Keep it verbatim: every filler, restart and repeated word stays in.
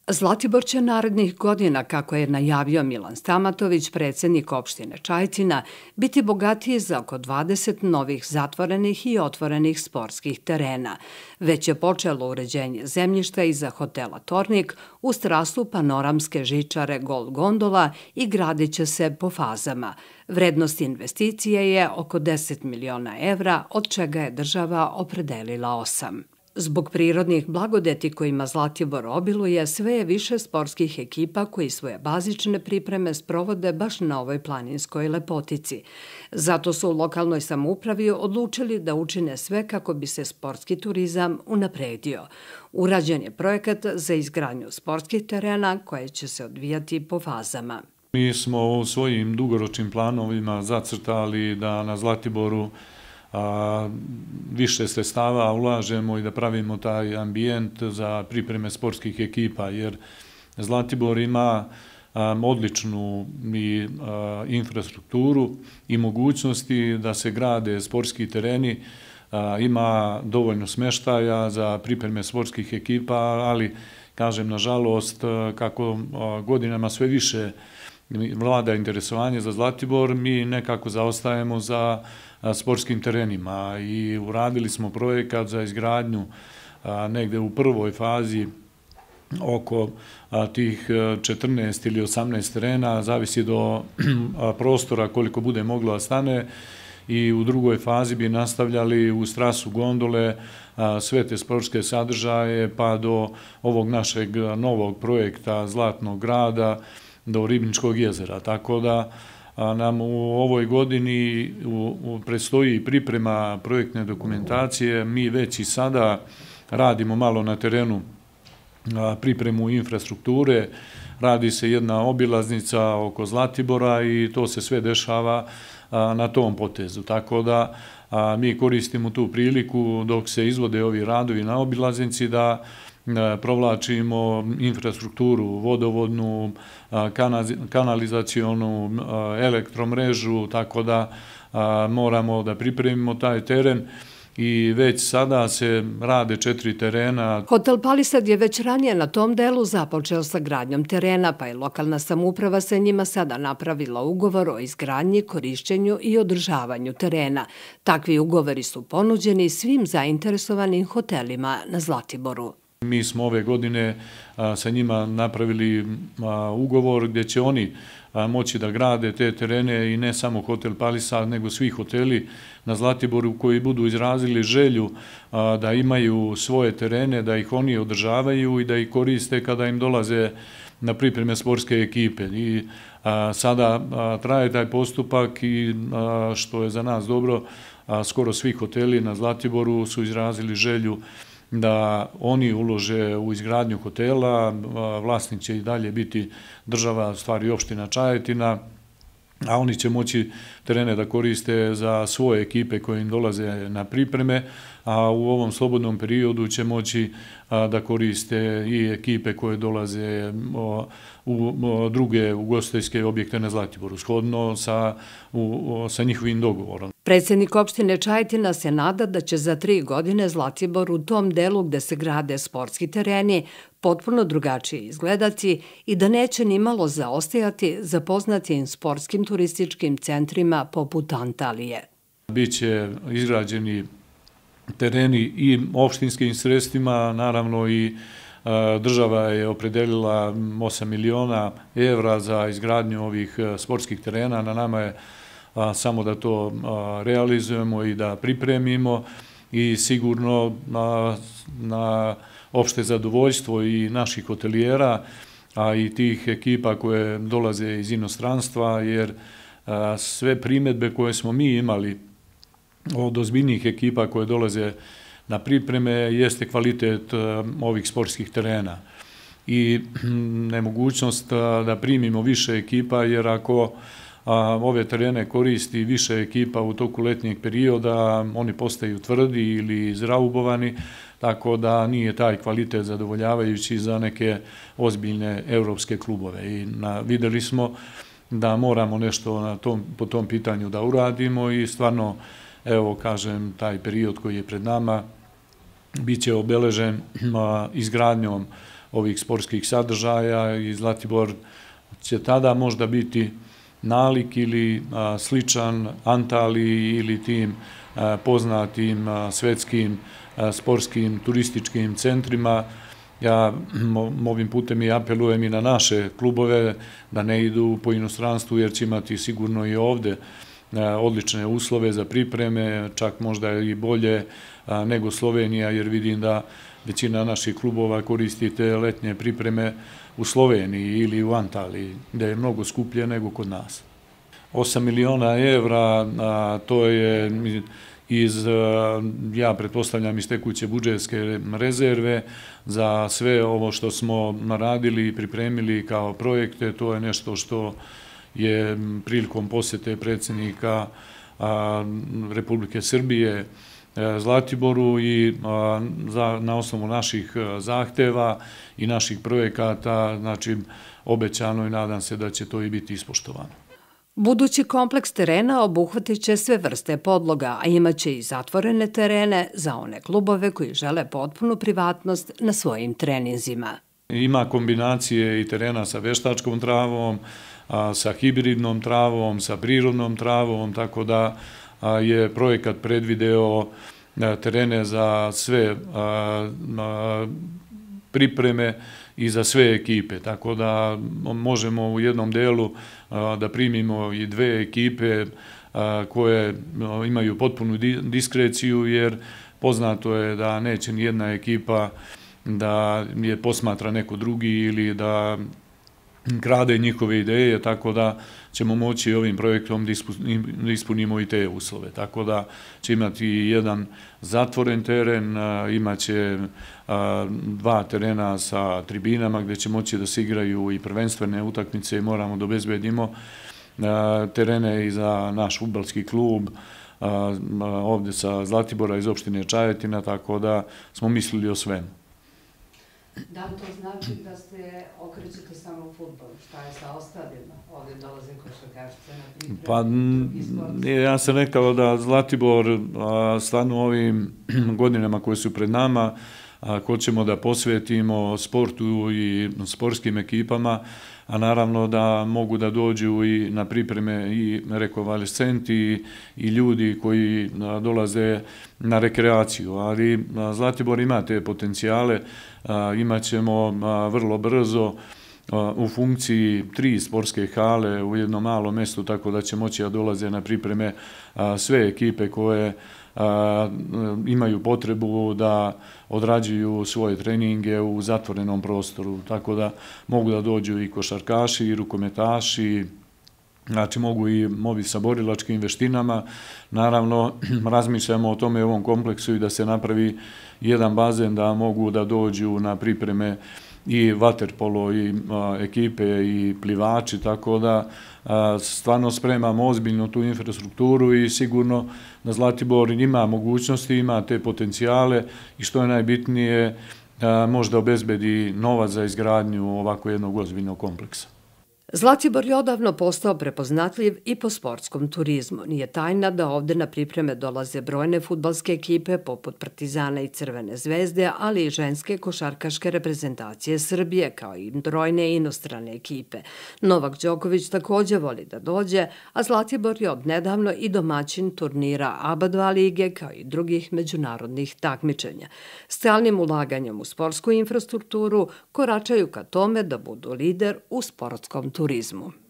Zlatibor će narednih godina, kako je najavio Milan Stamatović, predsjednik opštine Čajetina, biti bogatiji za oko dvadeset novih zatvorenih i otvorenih sportskih terena. Već je počelo uređenje zemljišta iza hotela Tornik uz trasu panoramske žičare Gol Gondola i gradit će se po fazama. Vrednost investicije je oko deset miliona evra, od čega je država opredelila osam. Zbog prirodnih blagodeti kojima Zlatibor obiluje, sve je više sportskih ekipa koji svoje bazične pripreme sprovode baš na ovoj planinskoj lepotici. Zato su u lokalnoj samoupravi odlučili da učine sve kako bi se sportski turizam unapredio. Urađen je projekat za izgradnju sportskih terena koje će se odvijati po fazama. Mi smo u svojim dugoročnim planovima zacrtali da na Zlatiboru A, više sredstava ulažemo i da pravimo taj ambijent za pripreme sportskih ekipa, jer Zlatibor ima a, odličnu i, a, infrastrukturu i mogućnosti da se grade sportski tereni, a, ima dovoljno smještaja za pripreme sportskih ekipa, ali, kažem, nažalost, kako a, godinama sve više vlada interesovanje za Zlatibor, mi nekako zaostajemo za sportskim terenima i uradili smo projekat za izgradnju negde u prvoj fazi oko tih četrnaest ili osamnaest terena, zavisi do prostora koliko bude moglo da stane, i u drugoj fazi bi nastavljali uz trasu gondole sve te sportske sadržaje pa do ovog našeg novog projekta Zlatnog grada, do Ribničkog jezera. Tako da nam u ovoj godini predstoji priprema projektne dokumentacije. Mi već i sada radimo malo na terenu pripremu infrastrukture. Radi se jedna obilaznica oko Zlatibora i to se sve dešava na tom potezu. Tako da mi koristimo tu priliku dok se izvode ovi radovi na obilaznici da provlačimo infrastrukturu, vodovodnu, kanalizacionu, elektromrežu, tako da moramo da pripremimo taj teren i već sada se rade četiri terena. Hotel Palisad je već ranije na tom delu započeo sa gradnjom terena, pa je lokalna samouprava sa njima sada napravila ugovor o izgradnji, korišćenju i održavanju terena. Takvi ugovori su ponuđeni svim zainteresovanim hotelima na Zlatiboru. Mi smo ove godine sa njima napravili ugovor gdje će oni moći da grade te terene i ne samo Hotel Palisad, nego svi hoteli na Zlatiboru koji budu izrazili želju da imaju svoje terene, da ih oni održavaju i da ih koriste kada im dolaze na pripreme sportske ekipe. I sada traje taj postupak i što je za nas dobro, skoro svi hoteli na Zlatiboru su izrazili želju da oni ulože u izgradnju hotela. Vlasnik će i dalje biti država, stvari opština Čajetina, a oni će moći terene da koriste za svoje ekipe koje im dolaze na pripreme, a u ovom slobodnom periodu će moći da koriste i ekipe koje dolaze u druge ugostiteljske objekte na Zlatiboru, shodno sa, u, sa njihovim dogovorom. Predsjednik opštine Čajetina se nada da će za tri godine Zlatibor u tom delu gde se grade sportski tereni potpuno drugačije izgledati i da neće nimalo zaostajati za poznatim sportskim turističkim centrima poput Antalije. Biće izgrađeni tereni i opštinskim sredstvima, naravno i država je opredelila osam miliona evra za izgradnju ovih sportskih terena. Na nama je samo da to realizujemo i da pripremimo i sigurno na, na opšte zadovoljstvo i naših hotelijera, a i tih ekipa koje dolaze iz inostranstva, jer sve primedbe koje smo mi imali od ozbiljnih ekipa koje dolaze na pripreme jeste kvalitet ovih sportskih terena i nemogućnost da primimo više ekipa, jer ako ove terene koristi više ekipa u toku letnjeg perioda, oni postaju tvrdi ili izraubovani, tako da nije taj kvalitet zadovoljavajući za neke ozbiljne evropske klubove. I na, videli smo da moramo nešto na tom, po tom pitanju da uradimo i stvarno, evo kažem, taj period koji je pred nama bit će obeležen izgradnjom ovih sportskih sadržaja i Zlatibor će tada možda biti nalik ili sličan Antaliji ili tim poznatim svetskim sportskim turističkim centrima. Ja ovim putem i apelujem i na naše klubove da ne idu po inostranstvu jer će imati sigurno i ovde odlične uslove za pripreme, čak možda i bolje nego Slovenija jer vidim da većina naših klubova koristi te letnje pripreme u Sloveniji ili u Antaliji, gde je mnogo skuplje nego kod nas. osam miliona evra, to je iz, ja pretpostavljam, iz tekuće budžetske rezerve za sve ovo što smo naradili i pripremili kao projekte. To je nešto što je prilikom posete predsjednika Republike Srbije Zlatiboru i na osnovu naših zahteva i naših projekata, znači obećano i nadam se da će to i biti ispoštovano. Budući kompleks terena obuhvatit će sve vrste podloga, a imaće i zatvorene terene za one klubove koji žele potpunu privatnost na svojim treninzima. Ima kombinacije i terena sa veštačkom travom, sa hibridnom travom, sa prirodnom travom, tako da je projekat predvideo terene za sve pripreme i za sve ekipe, tako da možemo u jednom delu da primimo i dve ekipe koje imaju potpunu diskreciju, jer poznato je da neće ni jedna ekipa da je posmatra neko drugi ili da krade njihove ideje, tako da ćemo moći ovim projektom da ispunimo i te uslove. Tako da će imati jedan zatvoren teren, imaće dva terena sa tribinama gde će moći da se igraju i prvenstvene utakmice i moramo da obezbedimo terene i za naš fudbalski klub ovde sa Zlatibora iz opštine Čajetina, tako da smo mislili o svemu. Da li to znači da ste okrećete samo u fudbalu? Šta je sa ostalima? Ovdje dolaze košarkašice na pripremu? Pa ja sam rekao da Zlatibor stvarno ovim godinama koje su pred nama, hoćemo da posvetimo sportu i sportskim ekipama, a naravno da mogu da dođu i na pripreme i rekonvalescenti i ljudi koji dolaze na rekreaciju, ali Zlatibor ima te potencijale, imat ćemo vrlo brzo u funkciji tri sportske hale u jednom malom mestu, tako da će moći da dolaze na pripreme sve ekipe koje imaju potrebu da odrađuju svoje treninge u zatvorenom prostoru, tako da mogu da dođu i košarkaši i rukometaši, znači mogu i ovi sa borilačkim veštinama. Naravno, razmišljamo o tome u ovom kompleksu i da se napravi jedan bazen da mogu da dođu na pripreme i vaterpolo i ekipe i plivači, tako da stvarno spremamo ozbiljno tu infrastrukturu i sigurno da Zlatibor ima mogućnosti, ima te potencijale i što je najbitnije, možda obezbedi novac za izgradnju ovako jednog ozbiljnog kompleksa. Zlatibor je odavno postao prepoznatljiv i po sportskom turizmu. Nije tajna da ovde na pripreme dolaze brojne fudbalske ekipe poput Partizana i Crvene zvezde, ali i ženske košarkaške reprezentacije Srbije, kao i brojne inostrane ekipe. Novak Đoković takođe voli da dođe, a Zlatibor je odnedavno i domaćin turnira A B A dva lige, kao i drugih međunarodnih takmičenja. Stalnim ulaganjem u sportsku infrastrukturu koračaju ka tome da budu lider u sportskom turizmu.